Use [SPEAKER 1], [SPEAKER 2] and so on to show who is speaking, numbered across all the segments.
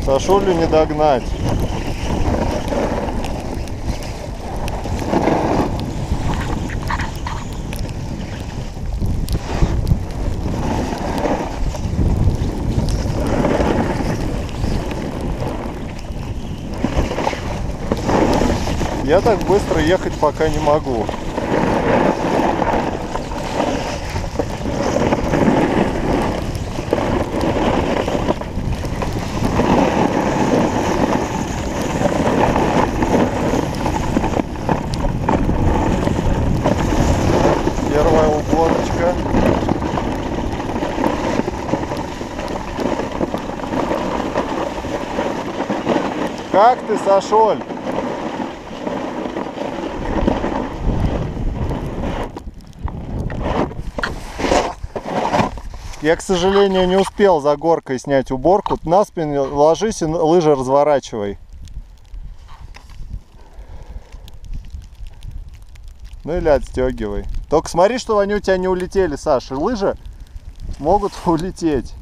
[SPEAKER 1] Сашулю не догнать. Я так быстро ехать пока не могу. Первая угоночка. Как ты, Сашоль? Я, к сожалению, не успел за горкой снять уборку. На спину ложись и лыжи разворачивай. Ну или отстегивай. Только смотри, чтобы они у тебя не улетели, Саша. Лыжи могут улететь.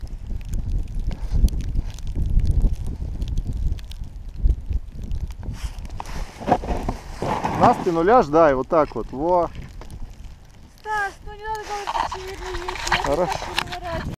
[SPEAKER 1] На спину ляжь, да, и вот так вот. Во.
[SPEAKER 2] Стас, ну не надо говорить очевидные вещи.
[SPEAKER 1] Хорошо.